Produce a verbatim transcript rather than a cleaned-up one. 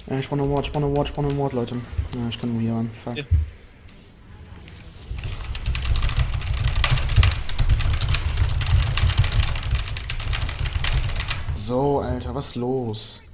Ja, ich brauche nur Ward, ich brauche nur Ward, ich brauche nur Ward, Leute. Ja, ich kann nur hier ran. Fuck. Ja. So, Alter, was ist los?